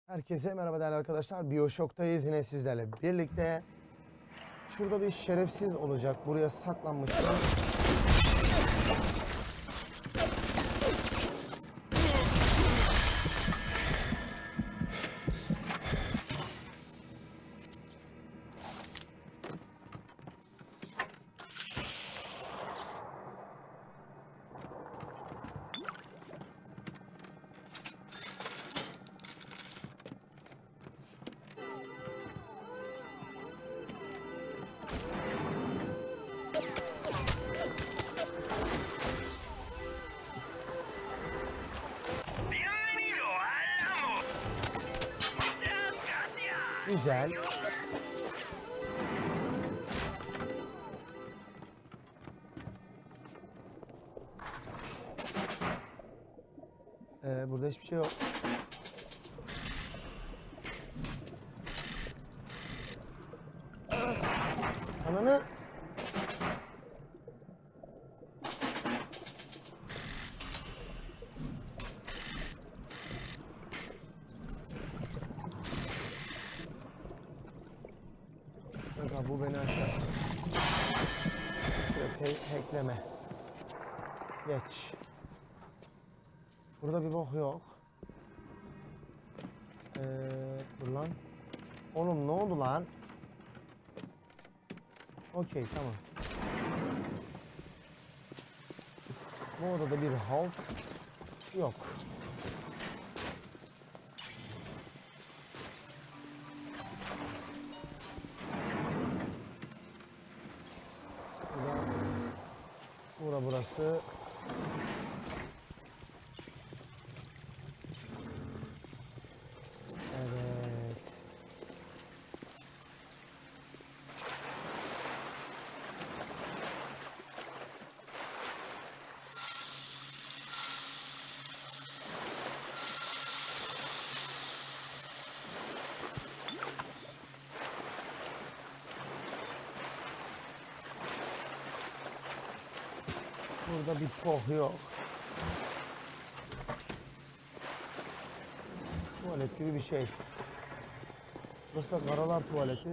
Herkese merhaba değerli arkadaşlar. BioShock'tayız yine sizlerle birlikte. Şurada bir şerefsiz olacak. Buraya saklanmıştım. Güzel. Burada hiçbir şey yok. Ananı. Kanka bu beni aşar. Hackleme. Geç. Burada bir bok yok. Dur lan. Oğlum ne oldu lan? Okey tamam. Bu odada bir halt yok. Burası. Evet. Burada bir poh yok. Tuvalet gibi bir şey. Burası da karalar tuvaleti.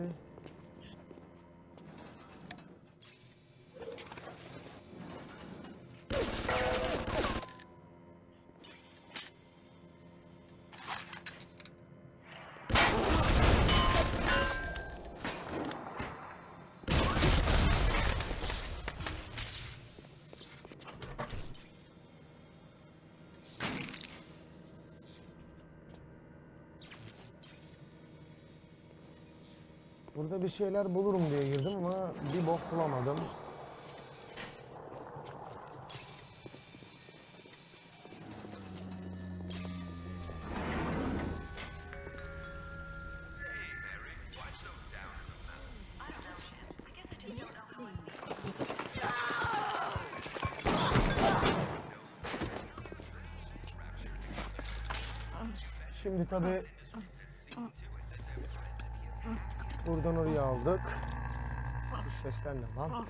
Burada bir şeyler bulurum diye girdim ama bir bok bulamadım. Şimdi tabii buradan oraya aldık. Bu sesler ne lan?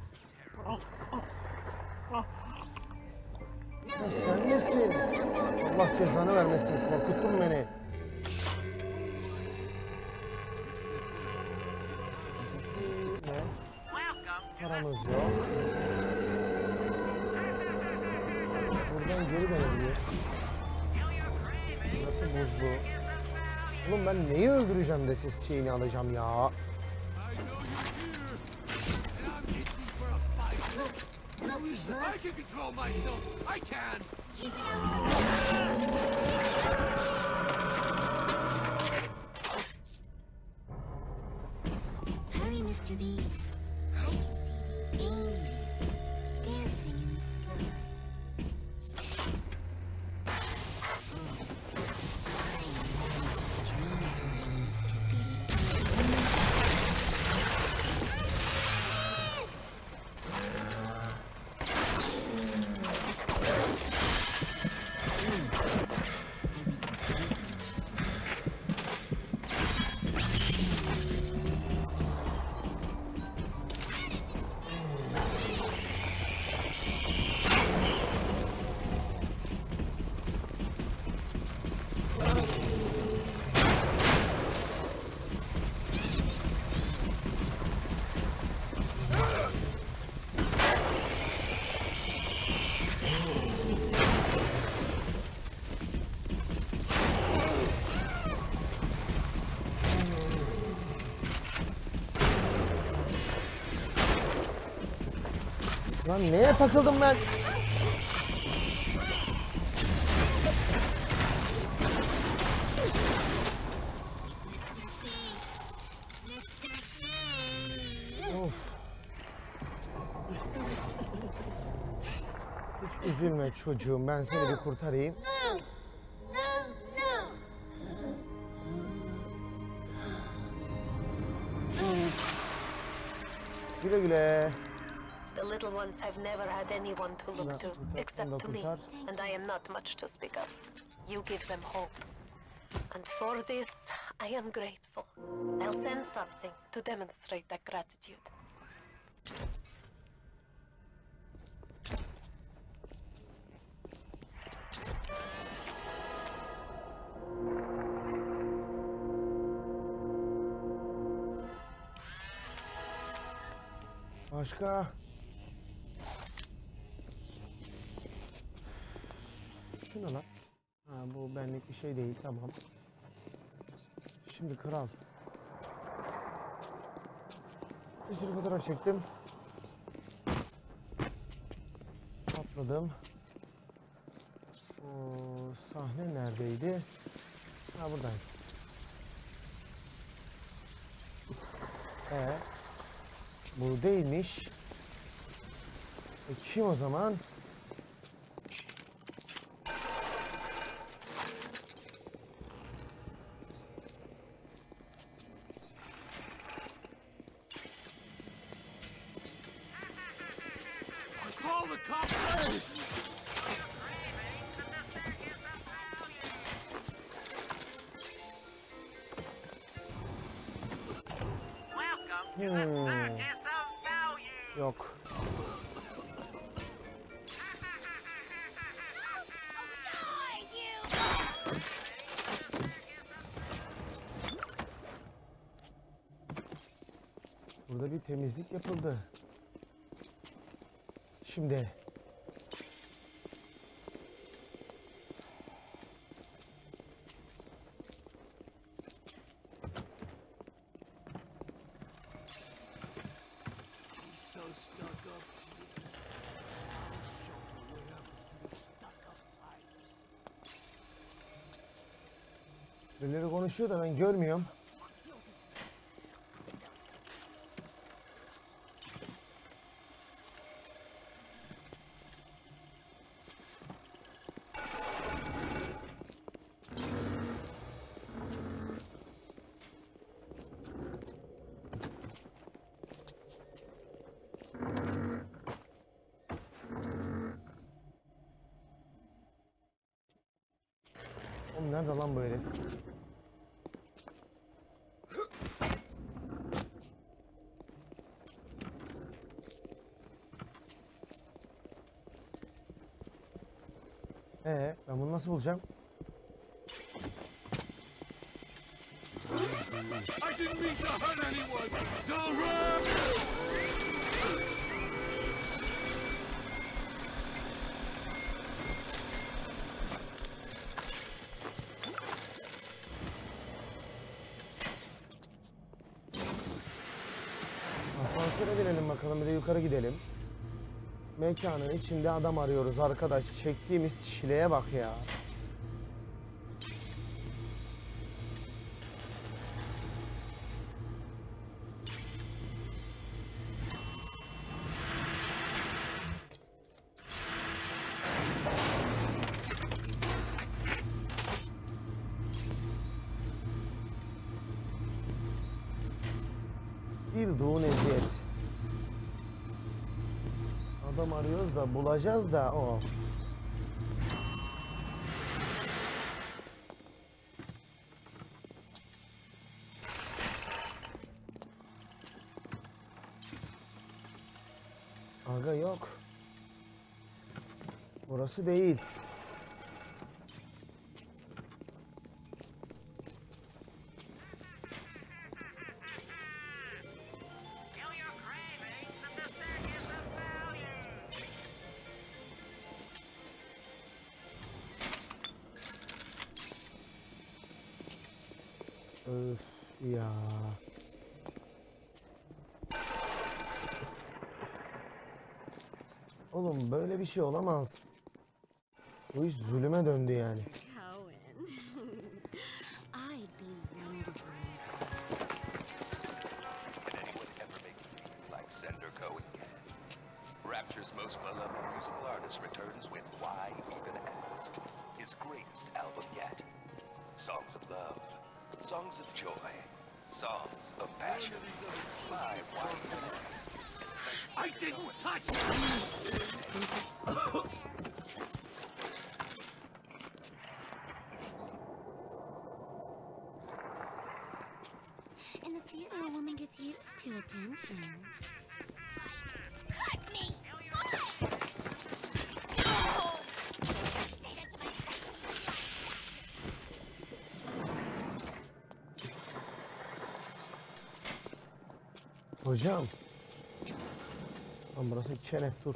Ya sen misin? Allah cezanı vermesin. Korkuttun beni. Ne? Paramız yok. Buradan geri dönebiliyor. Nasıl buzlu? Oğlum ben neyi öldüreceğim de siz şeyini alacağım ya. Hurry, Mr. B. I can see the angels dancing in the sky. Lan neye takıldım ben? Of. Hiç üzülme çocuğum. Ben seni bir kurtarayım. No! No! No! Güle güle. The little ones have never had anyone to look to, Bunu da except to me, kurtar. and I am not much to speak of. You give them hope. And for this, I am grateful. I'll send something to demonstrate that gratitude. Başka? Şu ne lan? Ha, bu benlik bir şey değil, tamam. Şimdi kral. Bir sürü fotoğraf çektim. Atladım. O sahne neredeydi? Ha, buradayım. Bu değilmiş. Kim o zaman? Call the cops! Yok. Burada bir temizlik yapıldı. Şimdi. So stuck up. What happened to the stuck-up pipes? Birileri konuşuyor da ben görmüyorum. Oğlum nerede lan bu herif? Ben bunu nasıl bulacağım? I didn't mean to hurt anyone! Don't run! Asansöre binelim bakalım, bir de yukarı gidelim. Mekanın içinde adam arıyoruz arkadaş. Çektiğimiz çileye bak ya. Bilduğun eziyet. Adam arıyoruz da bulacağız da o. Aga yok. Burası değil. Öf ya. Oğlum böyle bir şey olamaz. Bu iş zulüme döndü yani. Cohen. I'd be wonderful. Can anyone ever make you feel like Senator Cohen can? Rapture's most beloved musical artist returns with Why Even Ask, his greatest album yet. Songs of love, songs of joy, songs of passion. By Why Even Ask. I didn't touch you! In the theater, a woman gets used to attention. Cut me! Hocam. Lan burası kenef dur.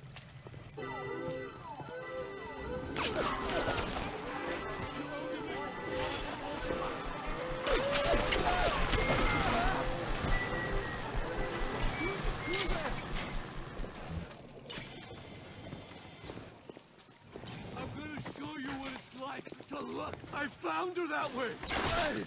I'm gonna show you what it's like to look. I found her that way. Hey!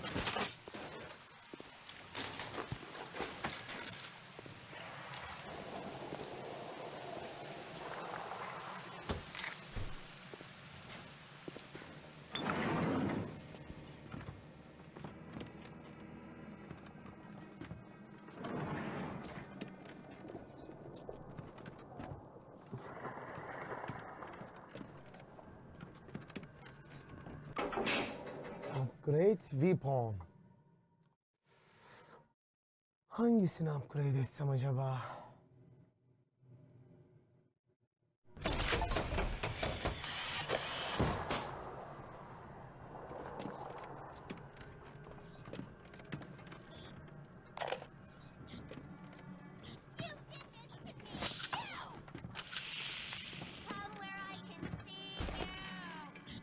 Upgrade weapon. Hangisini upgrade etsem acaba? Come where I can see you.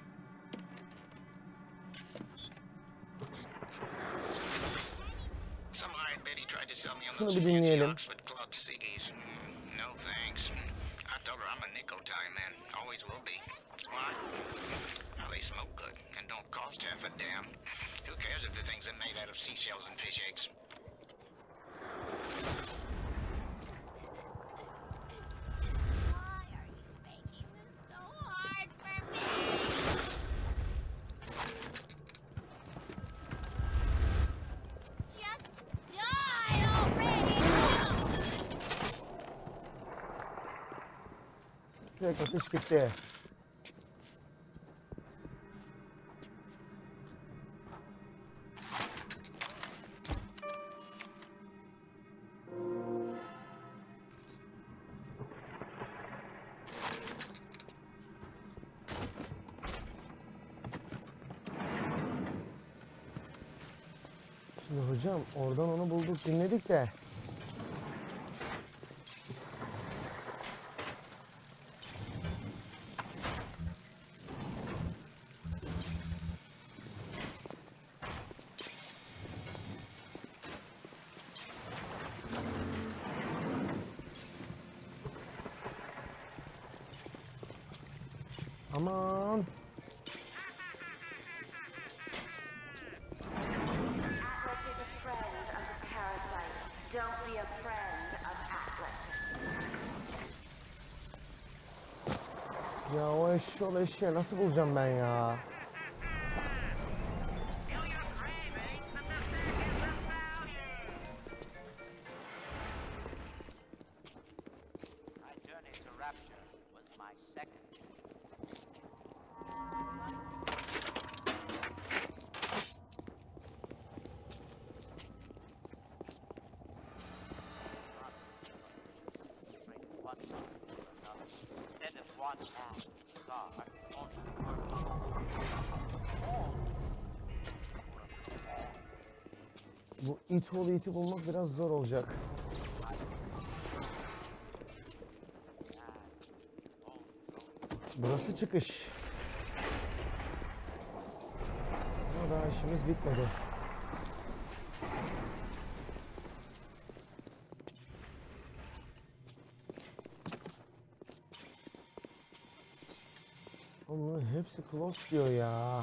Some hired Betty tried to sell me on Şunu those bir fancy dinleyelim. Oxford Club ciggies. No thanks. I told her I'm a nickel time man. Always will be. Why? Well, they smoke good and don't cost half a damn. Who cares if the things are made out of seashells and fish eggs? Why are you making this so hard for me? Just die already! Tek atış gitti. Şimdi hocam oradan onu bulduk dinledik de. Aman. Atlas is a friend of the parasite. Don't be a friend of Atlas. Ya o eşşoğlu eşeği nasıl bulacağım ben ya? My journey to Rapture was my second. Instead of one man, star, Bu it oğlu iti bulmak biraz zor olacak. Burası çıkış. Ama daha işimiz bitmedi. Hepsi close diyor ya.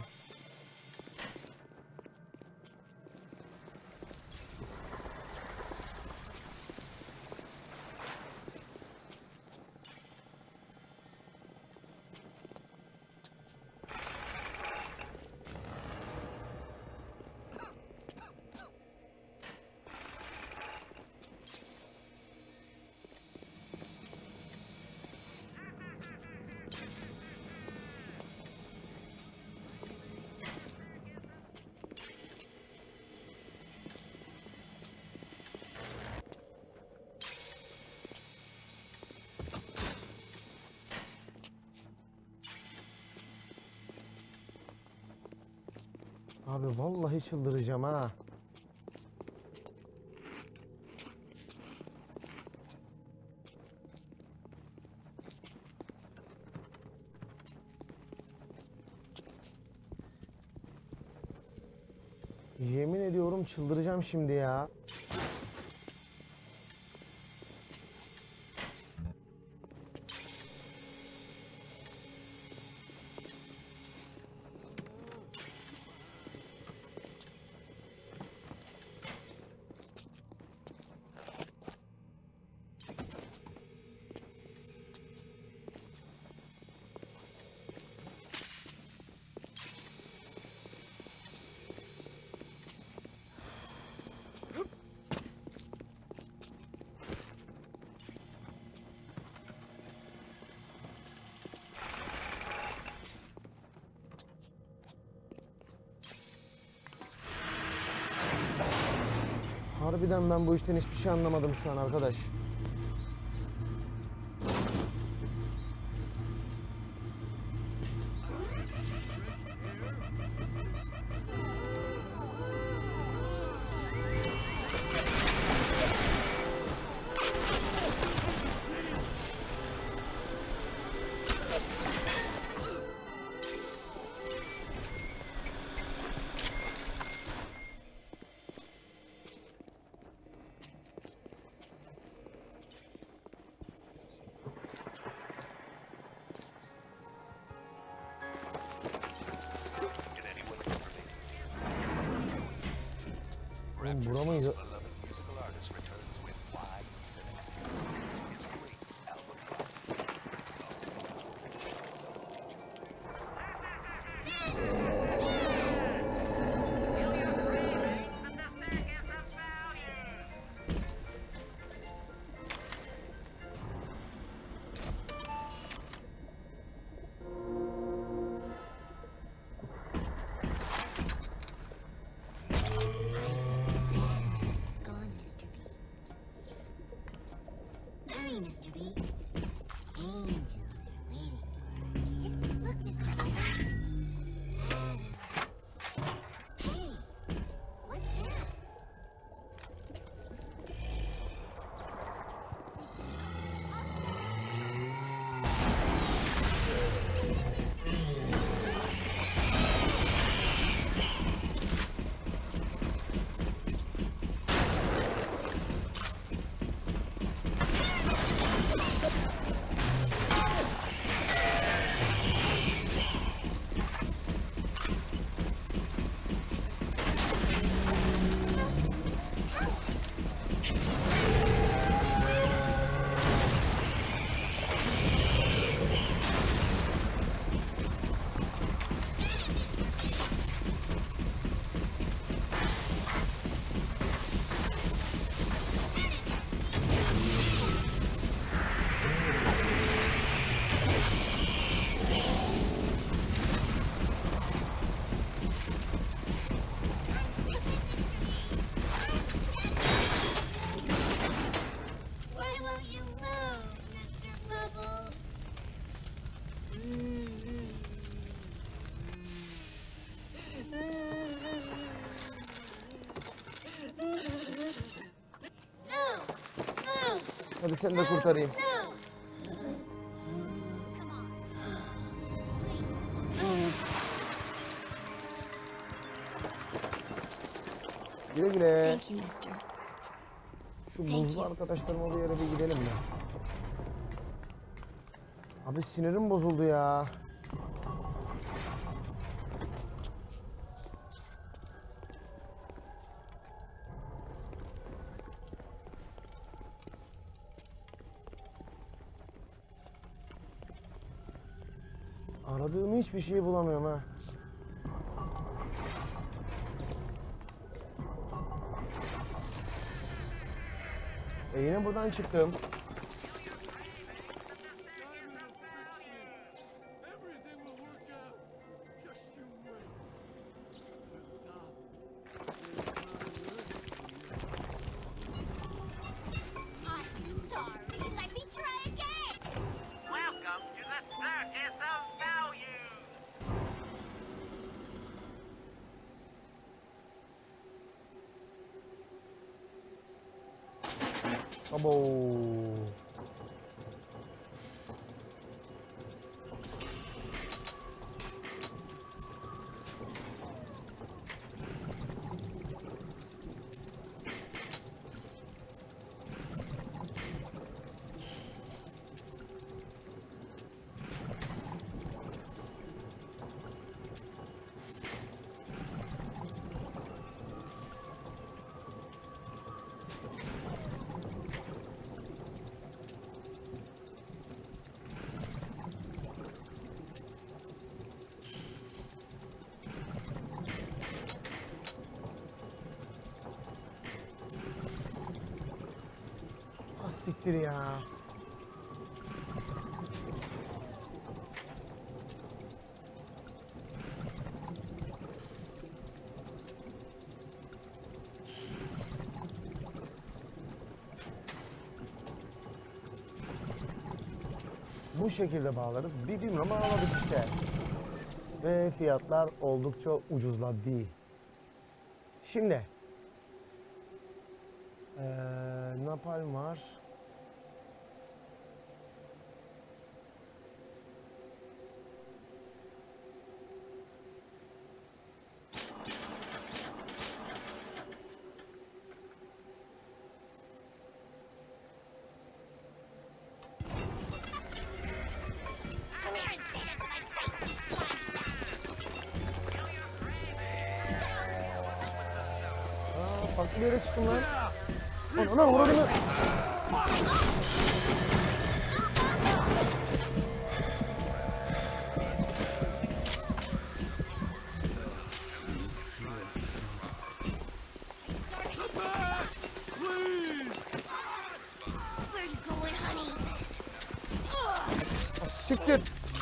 Abi vallahi çıldıracağım ha. Yemin ediyorum çıldıracağım şimdi ya. Harbiden ben bu işten hiçbir şey anlamadım şu an arkadaş. Oğlum bura mıydı? Beloved musical artist returns with Why Even Ask, his greatest album yet. It's gone, Mr. B. Hurry, Mr. B. Angels are waiting for us. Look, Mr. B. Hey, what's that? Why won't you move, Mr. Bubbles? No! Move! Hadi seni de kurtarayım. No! Come on. Please. Güle güle. Thank you, mister. Şu buzlu arkadaşlarıma bir yere bir gidelim mi? Abi sinirim bozuldu ya. Aradığım hiçbir şeyi bulamıyorum ha. Yine buradan çıktım. Everything will work out. Just you wait. I'm sorry. Let me try again. Welcome to the Circus of Values. Abo. Siktir ya. Bu şekilde bağlarız. Bir bilmem anladık işte. Ve fiyatlar oldukça ucuzladı. Şimdi napalm var. Come here and say that to my face, you slime bag. Farklı bir yere çıktım lan. Ana uğradı mı? Where you going, honey? Siktir.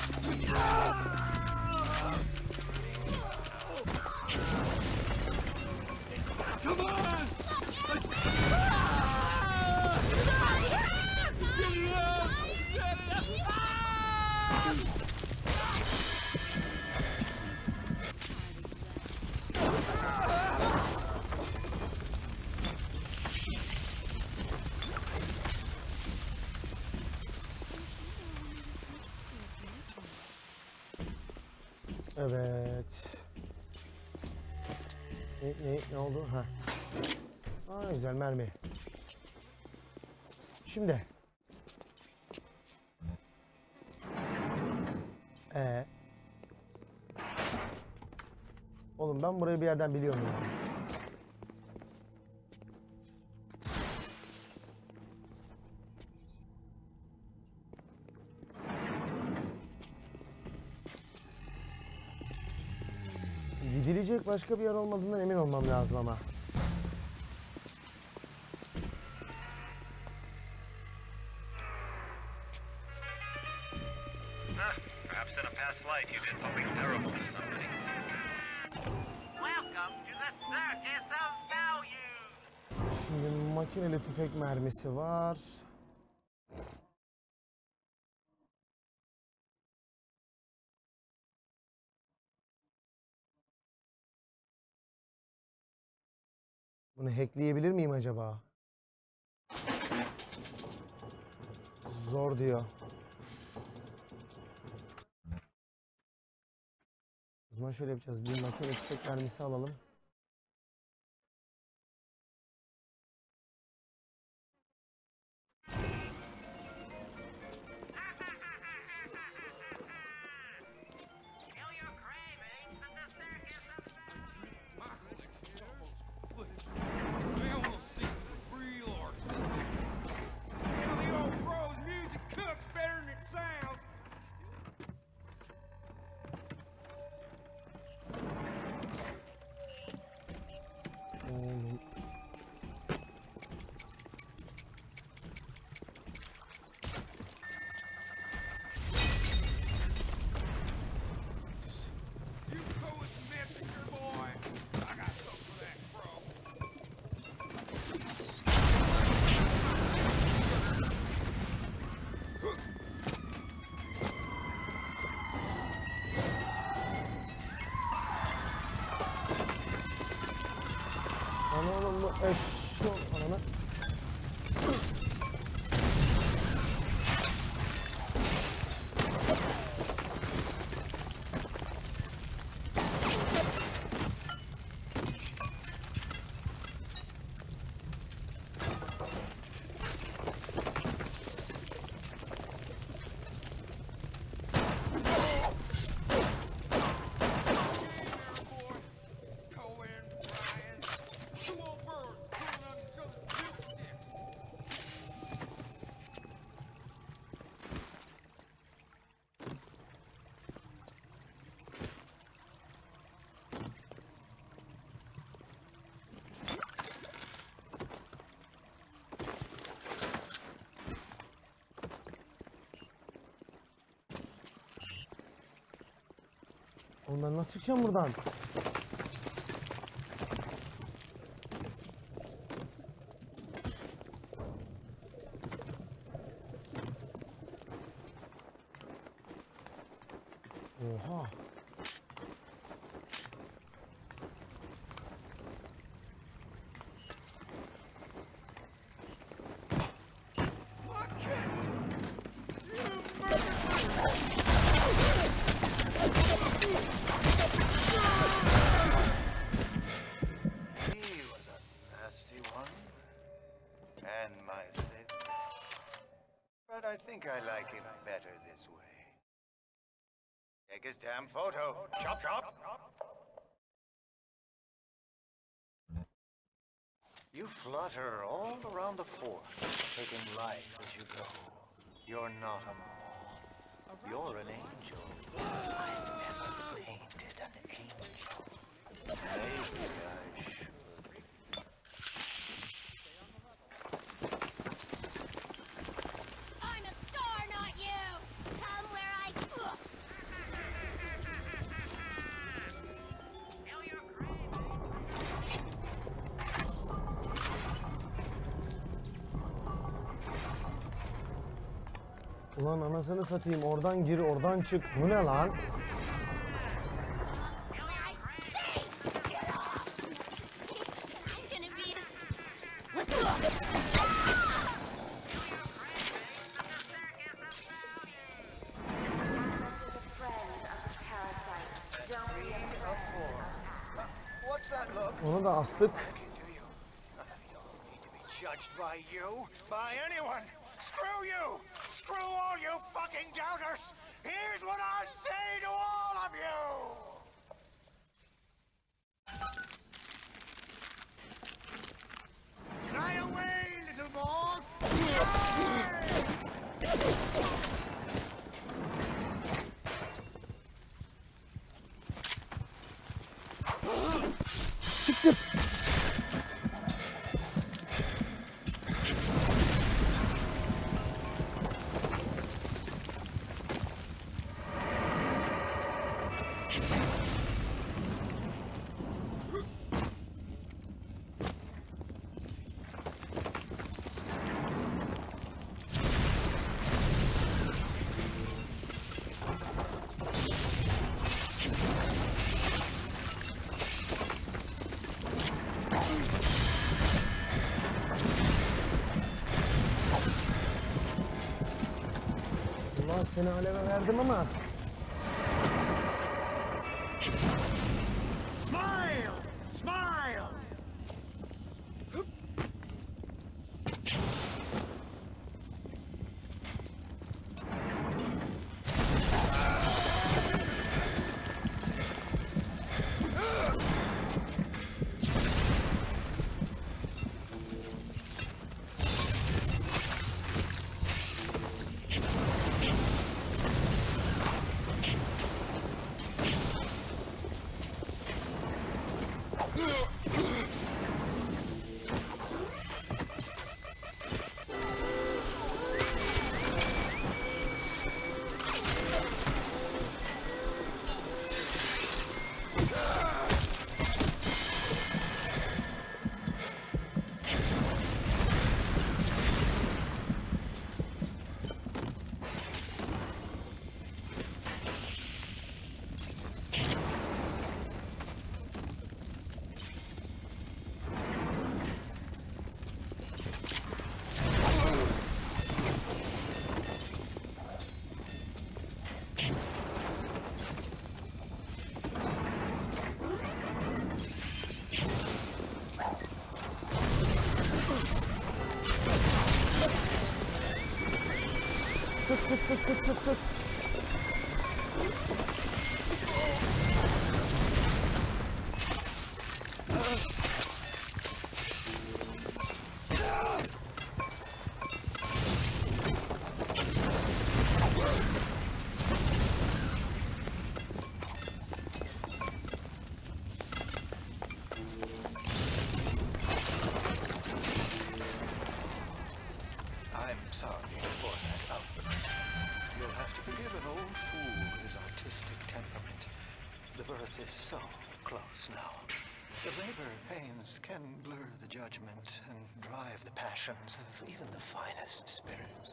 Come on! Evet. Ne oldu? Ha. Aa, güzel mermi. Şimdi. Oğlum ben burayı bir yerden biliyorum ya. Gidilecek başka bir yer olmadığından emin olmam lazım ama. Perhaps in a past life you've been something terrible to somebody. Welcome to the Circus of Values. Şimdi makineli tüfek mermisi var. Bunu hackleyebilir miyim acaba? Zor diyor. O zaman şöyle yapacağız. Bir makine tüfek mermisi alalım. We almost see the real artist. Tell the old pros music cooks better than it sounds. eşşo ananı. Oğlum ben nasıl çıkacağım buradan? Oha. He was a nasty one. And my favorite. But I think I like him better this way. Take his damn photo. Chop, chop. You flutter all around the fort, taking life as you go. You're not a moth. You're an angel. I've never painted an angel. Maybe I should. I'm a star, not you! Come where I... Ulan anasını satayım, oradan gir oradan çık. Bu ne lan? What's that look? Onu da astık. Do you? I don't need to be judged by you, by anyone. Screw you! Screw all you fucking doubters! Here's what I say to all of you! Fly away, little moth! Siktir. Allah seni aleve verdim ama. Smile! Smile! sık sık sık sık sık. I'm sorry for that outburst. You'll have to forgive an old fool his artistic temperament. The birth is so close now. The labor pains can blur the judgment and drive the passions of even the finest spirits.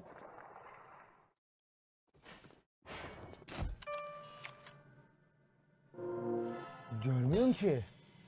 Görmüyorum ki.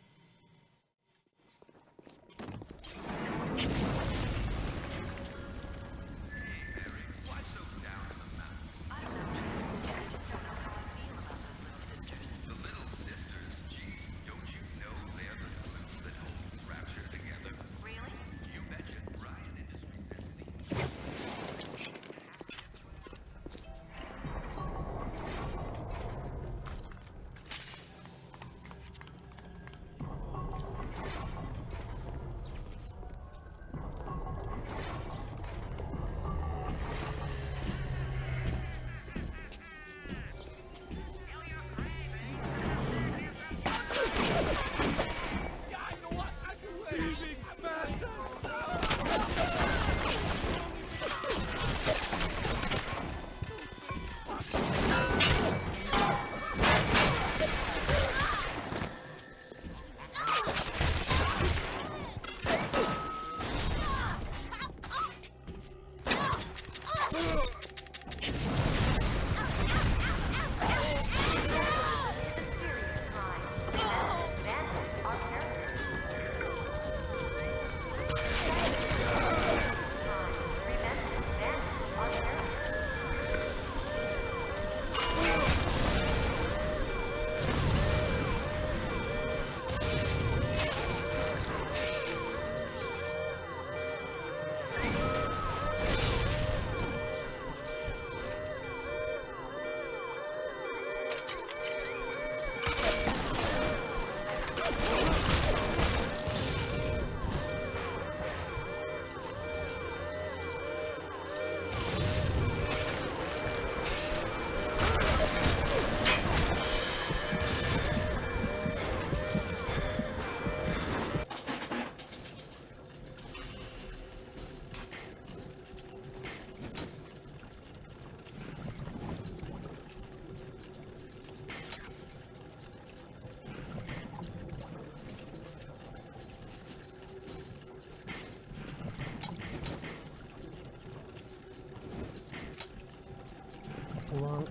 Ulan.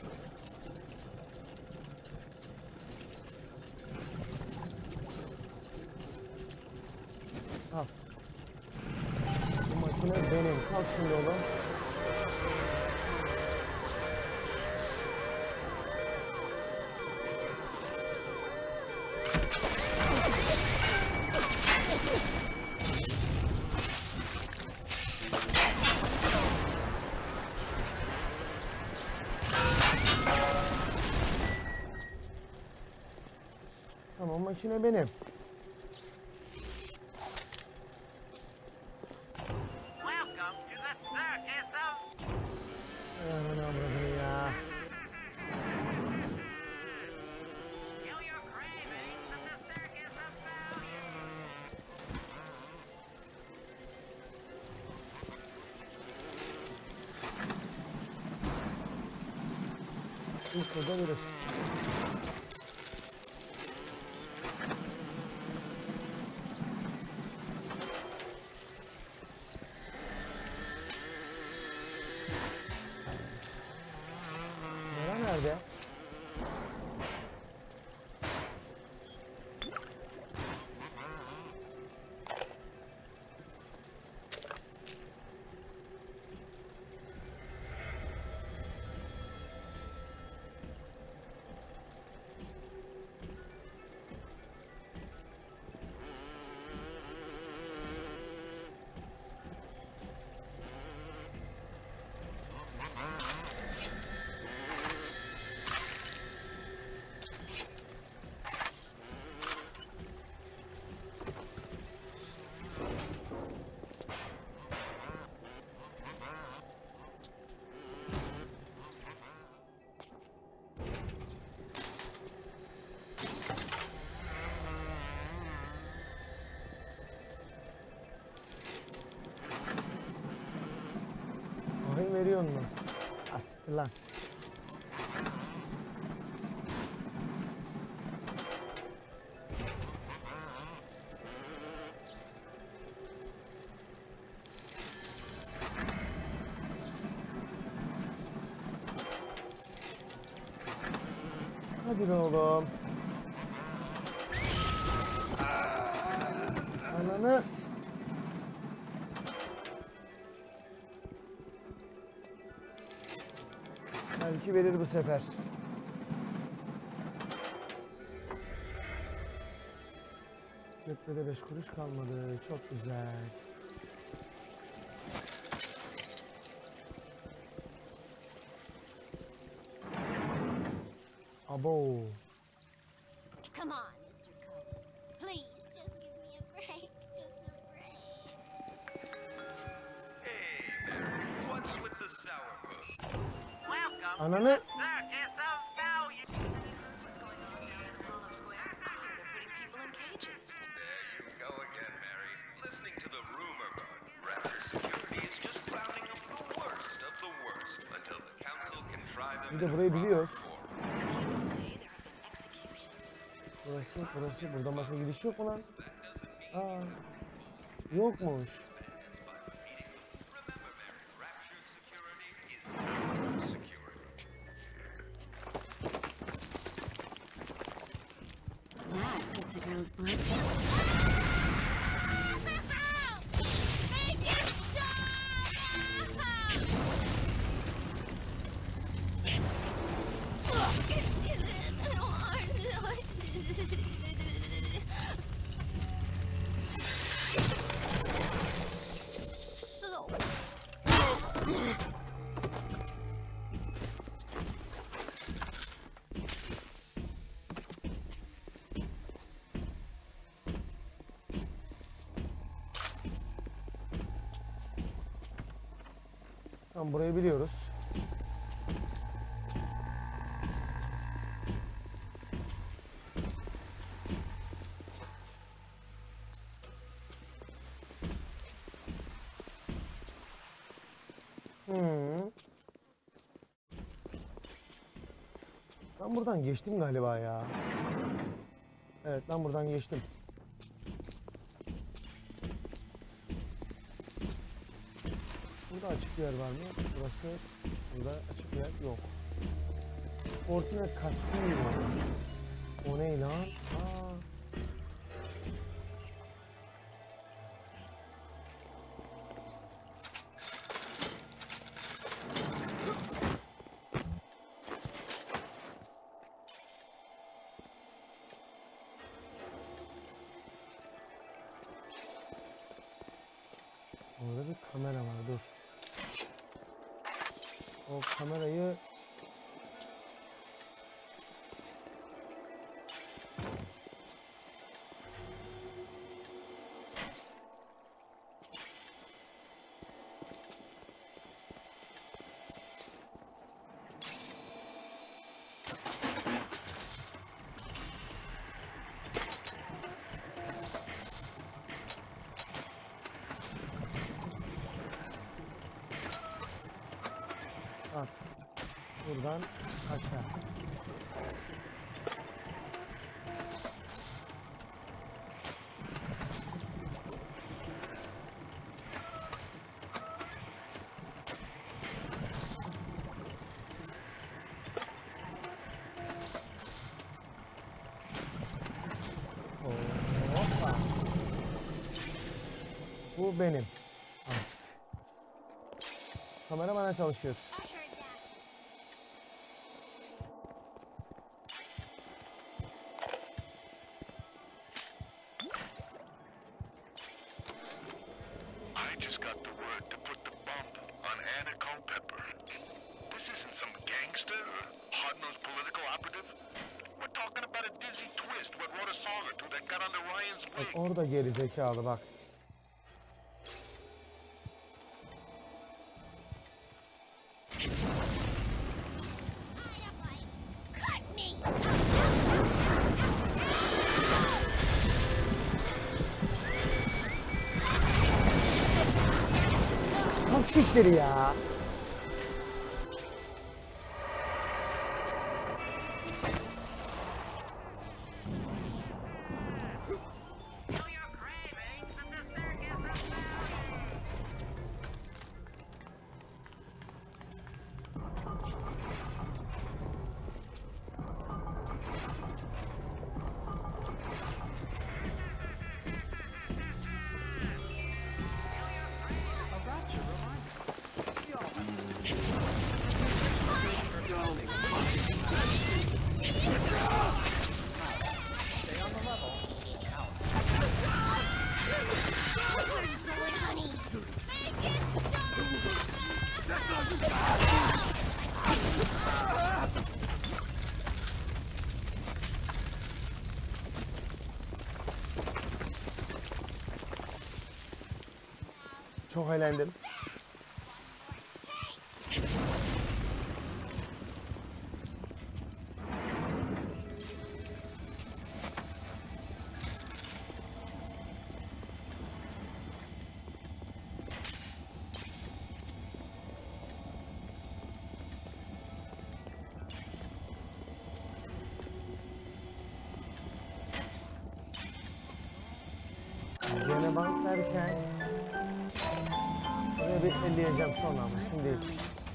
Al. Bu makine benim. Kalk şimdi oğlum. Tamam, makine benim. Welcome to the circus of... Aman Allah'ım ya. Kill your cravings at the circus of value. Şurada birisi. Nerede? görüyor musun? Asittir lan. Hadi be oğlum. Ananı. Belki verir bu sefer. Cepte de 5 kuruş kalmadı. Çok güzel. Abo. Come on, Mr. Cohen. Please, just give me a break. Just a break. Hey, Mary, what's with the sourpuss? Welcome. Ananı. Circus of value. What's going on down in Apollo Square? They're putting people in cages. There you go again, Mary. Listening to the rumor bug. Raptor security is just rounding up the worst of the worst until the council can try them. Bir de burayı biliyoruz. People say there have been executions. Burası. Buradan başka gidiş yok mu lan? Aa. Yokmuş. Remember, Mary, Rapture security is our security. That gets a girl's blood. Tamam, burayı biliyoruz. Ben buradan geçtim galiba ya. Evet, ben buradan geçtim. Burada açık bir yer var mı? Burası, burada açık bir yer yok. Fortuna Casino. O ne lan? Aa. Orada bir kamera var, dur. O kamerayı at. Buradan aşağı. Hoppa. Bu benim artık. Kamera bana çalışıyor. I just got the word to put the bump on Anna Culpepper. This isn't some gangster or hard-nosed political operative. We're talking about a Dizzy Twist what wrote a song or two that got under Ryan's Bak wing. orada geri zekalı bak. Cut me! Siktir ya. Çok eğlendim. Gene bank derken oraya bir elleyeceğim sonra ama şimdi değil.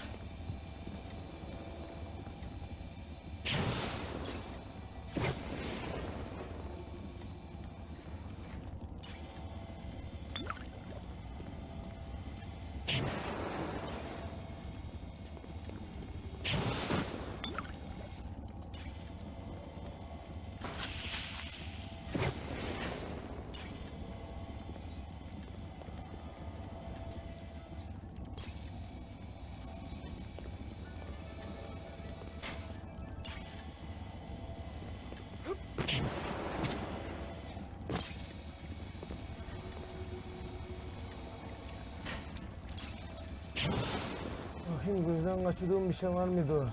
Bakayım gözden kaçırdığım bir şey var mıydı?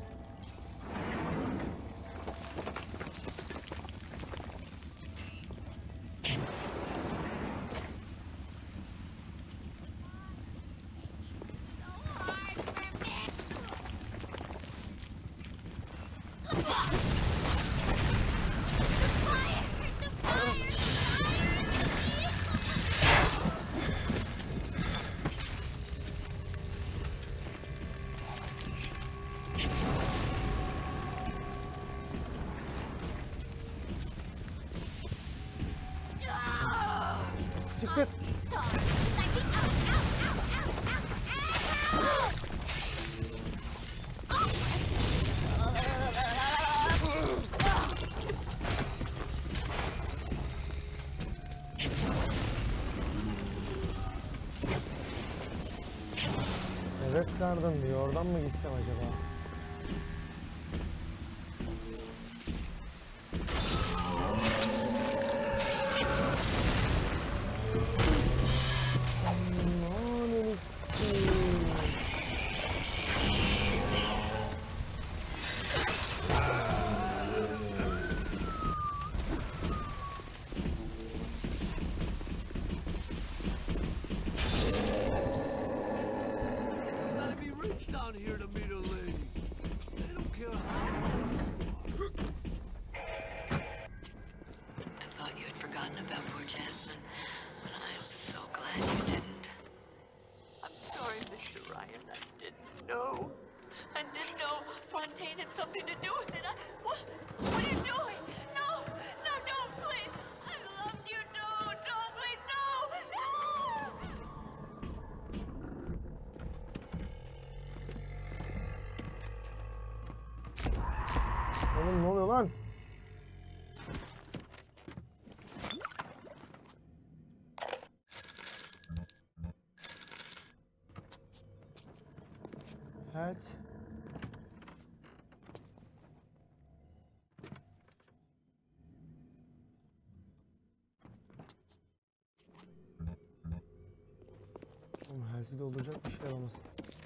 Siktir. Heves kardım diyor. Oradan mı gitsem acaba? Oğlum ne oluyor lan? Evet. Oğlum health'i dolduracak bir şey olmasın.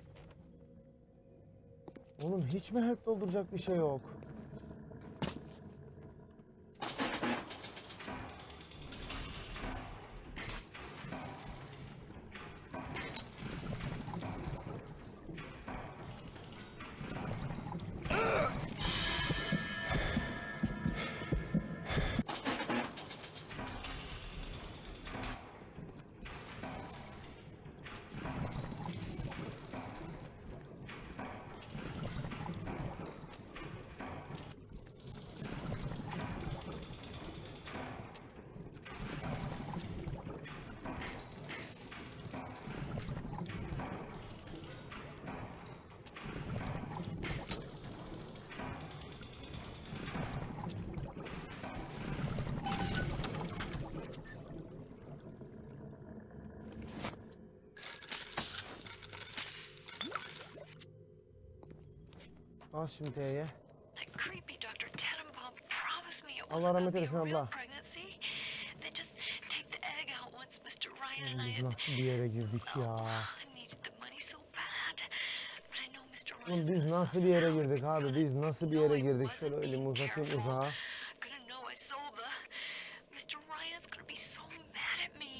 Oğlum hiç mi health dolduracak bir şey yok? Al şimdi T'ye. Allah rahmet eylesin abla. Ryan. Biz nasıl bir yere girdik ya? I needed the money so bad. But I know Mr. Oğlum Ryan's biz gonna nasıl suss bir it yere out. girdik abi? Biz nasıl bir yere girdik? Şöyle elimi uzatayım uzağa. Gonna know I sold the... Mr. Ryan's gonna be so mad at me.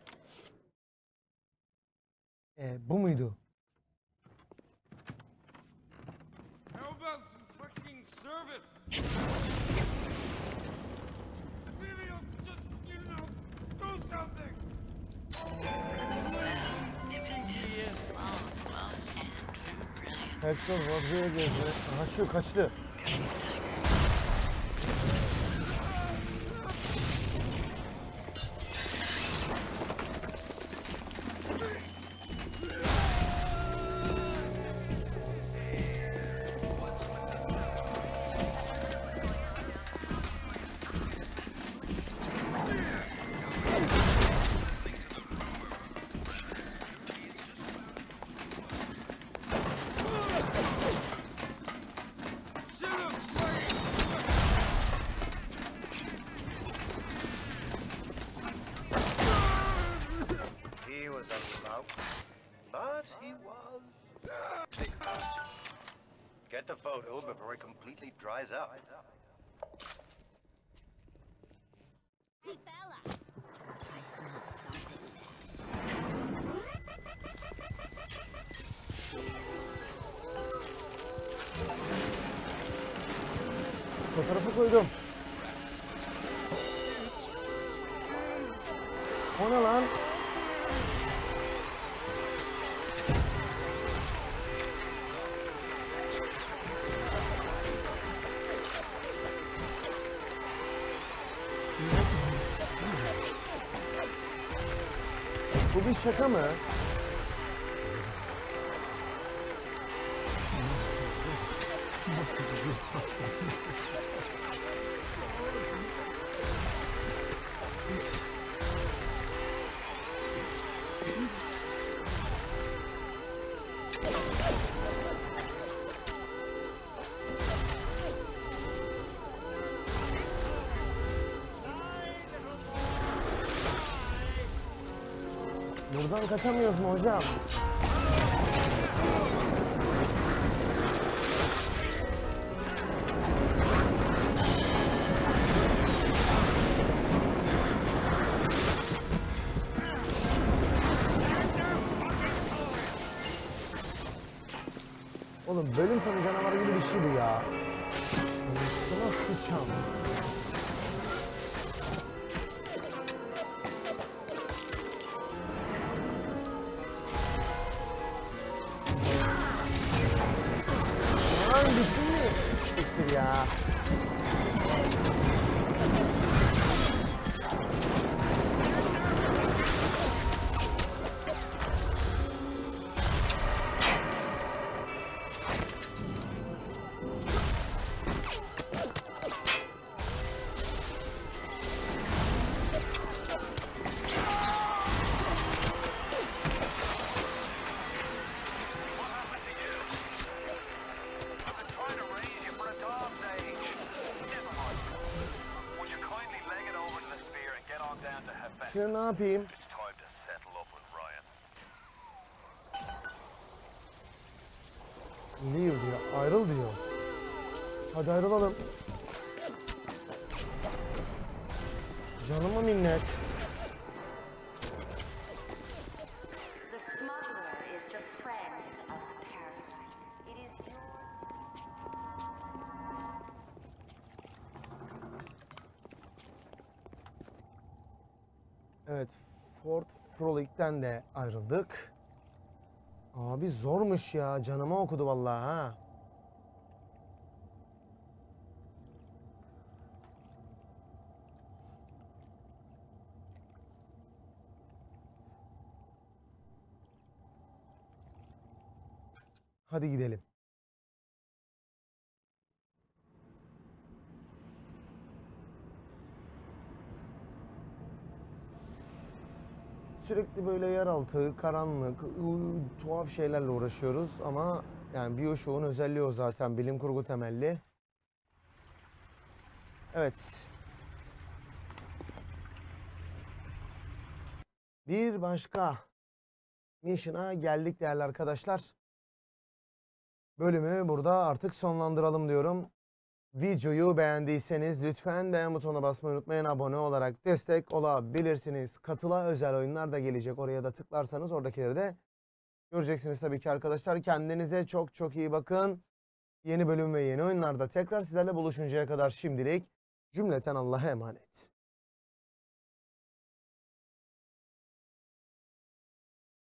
Bu muydu? How about some fucking service? Maybe I'll just, you know, do something. Well, if it isn't long lost Andrew Ryan. Hector Rodriguez mi? Aha şu kaçtı. He was a slouch, but he was vigorous. Get the photo before it completely dries up. Bella, I smell something. Fotoğrafı koydum. O ne lan? Bu bir şaka mı? Buradan kaçamıyoruz mu hocam? Oğlum bölüm sonu canavarı gibi bir şeydi ya. Şuna sıçam. Lan bitti mi? Bittir ya. Şimdi ne yapayım? Leave diyor, ayrıl diyor. Hadi ayrılalım. Canıma minnet. The smuggler is the friend of the parasite. It is your... Evet, Fort Frolic'ten de ayrıldık. Abi zormuş ya, canıma okudu vallahi ha. Hadi gidelim. Sürekli böyle yeraltı, karanlık, tuhaf şeylerle uğraşıyoruz ama yani BioShock'un özelliği o zaten, bilim kurgu temelli. Evet. bir başka mission'a geldik değerli arkadaşlar. Bölümü burada artık sonlandıralım diyorum. Videoyu beğendiyseniz lütfen beğen butonuna basmayı unutmayın. Abone olarak destek olabilirsiniz. Katıla özel oyunlar da gelecek. Oraya da tıklarsanız oradakileri de göreceksiniz tabii ki arkadaşlar. Kendinize çok çok iyi bakın. Yeni bölüm ve yeni oyunlarda tekrar sizlerle buluşuncaya kadar şimdilik cümleten Allah'a emanet.